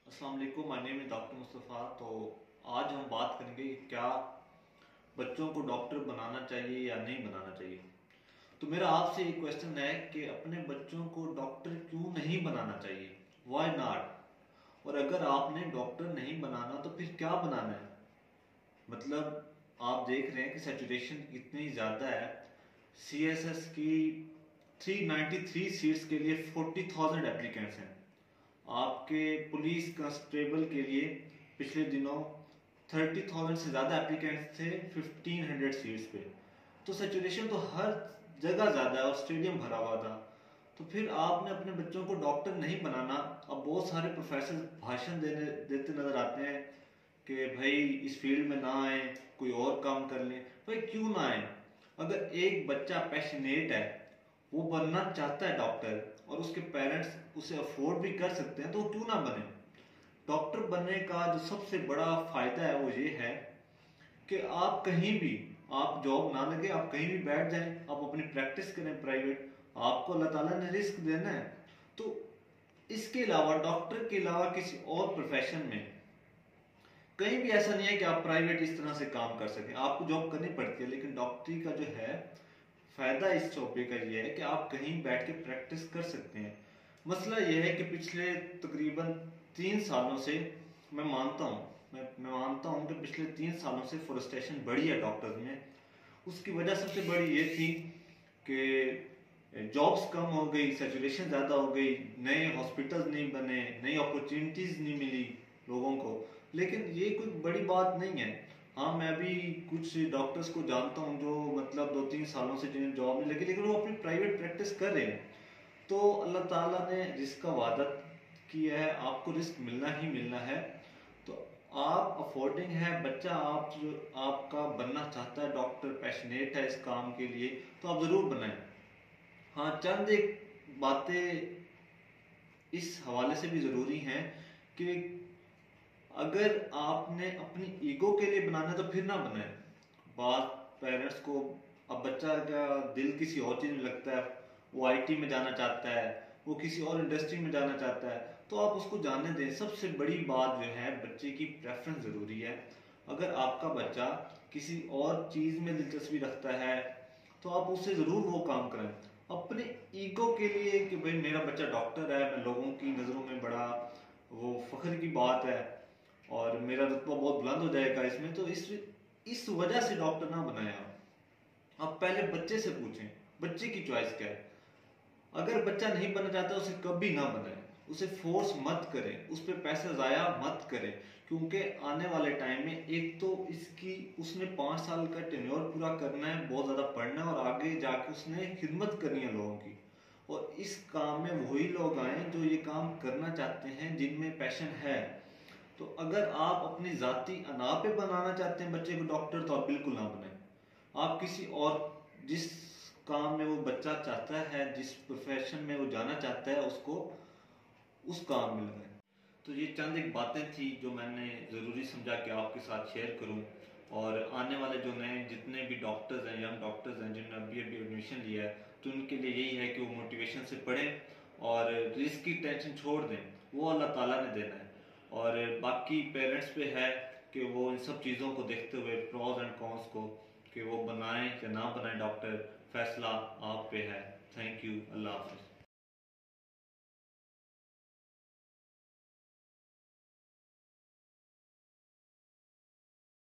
अस्सलाम वालेकुम, my name is doctor Mustafa. तो आज हम बात करेंगे कि क्या बच्चों को डॉक्टर बनाना चाहिए या नहीं बनाना चाहिए। तो मेरा आपसे एक क्वेश्चन है कि अपने बच्चों को डॉक्टर क्यों नहीं बनाना चाहिए, व्हाई नॉट। और अगर आपने डॉक्टर नहीं बनाना तो फिर क्या बनाना है। मतलब आप देख रहे हैं कि सैचुरेशन इतनी ज़्यादा है। CSS की 393 सीट्स के लिए 40,000 एप्लीकेंट्स हैं। आपके पुलिस कांस्टेबल के लिए पिछले दिनों 30,000 से ज़्यादा एप्लीकेंट्स थे 1,500 सीट्स पे। तो सैचुरेशन तो हर जगह ज़्यादा है और स्टेडियम भरा हुआ था। तो फिर आपने अपने बच्चों को डॉक्टर नहीं बनाना। अब बहुत सारे प्रोफेसर भाषण देते नजर आते हैं कि भाई इस फील्ड में ना आए, कोई और काम कर लें। भाई क्यों ना आए। अगर एक बच्चा पैशनेट है, वो बनना चाहता है डॉक्टर और उसके पेरेंट्स उसे अफोर्ड भी कर सकते हैं, तो क्यों ना बने। डॉक्टर बनने का जो सबसे बड़ा फायदा है वो ये है कि आप कहीं भी, आप जॉब ना लगे, आप कहीं भी बैठ जाएं, आप अपनी प्रैक्टिस करें प्राइवेट। आपको अल्लाह ताला ने रिस्क देना है। तो इसके अलावा डॉक्टर के अलावा किसी और प्रोफेशन में कहीं भी ऐसा नहीं है कि आप प्राइवेट इस तरह से काम कर सकें। आपको जॉब करनी पड़ती है, लेकिन डॉक्टरी का जो है फायदा इस टॉपिक का ये है कि आप कहीं बैठ के प्रैक्टिस कर सकते हैं। मसला ये है कि पिछले तकरीबन 3 सालों से मैं मानता हूँ मैं मानता हूँ कि पिछले 3 सालों से फ्रस्ट्रेशन बढ़ी है डॉक्टर्स में। उसकी वजह सबसे बड़ी ये थी कि जॉब्स कम हो गई, सैचुरेशन ज़्यादा हो गई, नए हॉस्पिटल्स नहीं बने, नई अपॉर्चुनिटीज़ नहीं मिली लोगों को। लेकिन ये कोई बड़ी बात नहीं है। हाँ, मैं भी कुछ डॉक्टर्स को जानता हूँ जो मतलब 2-3 सालों से जिन्हें जॉब नहीं लगी, लेकिन वो अपनी प्राइवेट प्रैक्टिस कर रहे हैं। तो अल्लाह ताला ने रिस्क का वादा किया है, आपको रिस्क मिलना ही मिलना है। तो आप अफोर्डिंग है, बच्चा आप जो आपका बनना चाहता है डॉक्टर, पैशनेट है इस काम के लिए, तो आप ज़रूर बनाएं। हाँ, चंद एक बातें इस हवाले से भी ज़रूरी हैं कि अगर आपने अपनी ईगो के लिए बनाना है तो फिर ना बनाए। बात पेरेंट्स को, अब बच्चा का दिल किसी और चीज में लगता है, वो IT में जाना चाहता है, वो किसी और इंडस्ट्री में जाना चाहता है, तो आप उसको जाने दें। सबसे बड़ी बात जो है, बच्चे की प्रेफरेंस जरूरी है। अगर आपका बच्चा किसी और चीज में दिलचस्पी रखता है तो आप उससे जरूर वो काम करें। अपने ईगो के लिए कि भाई मेरा बच्चा डॉक्टर है, मैं लोगों की नजरों में बड़ा वो फख्र की बात है और मेरा रुतबा बहुत बुलंद हो जाएगा इसमें, तो इस वजह से डॉक्टर ना बनाया। आप पहले बच्चे से पूछें बच्चे की चॉइस क्या है। अगर बच्चा नहीं बनना चाहता उसे कभी ना बनाए, उसे फोर्स मत करें, उस पर पैसे जाया मत करें। क्योंकि आने वाले टाइम में एक तो इसकी उसने 5 साल का टेन्योर पूरा करना है, बहुत ज्यादा पढ़ना है और आगे जाके उसने खिदमत करनी है लोगों की। और इस काम में वही लोग आए जो ये काम करना चाहते हैं, जिनमें पैशन है। तो अगर आप अपनी जाति अना पे बनाना चाहते हैं बच्चे को डॉक्टर, तो आप बिल्कुल ना बनाए। आप किसी और, जिस काम में वो बच्चा चाहता है, जिस प्रोफेशन में वो जाना चाहता है, उसको उस काम में लगाएं। तो ये चंद एक बातें थी जो मैंने ज़रूरी समझा कि आपके साथ शेयर करूं। और आने वाले जो नए जितने भी डॉक्टर्स हैं, यंग डॉक्टर्स हैं जिन्होंने अभी अभी एडमिशन लिया है, तो उनके लिए यही है कि वो मोटिवेशन से पढ़ें और रिस्क की टेंशन छोड़ दें, वो अल्लाह ताला ने देना है। और बाकी पेरेंट्स पे है कि वो इन सब चीज़ों को देखते हुए, प्रॉज एंड कॉन्स को, कि वो बनाएं या ना बनाएं डॉक्टर, फैसला आप पे है। थैंक यू, अल्लाह हाफिज़।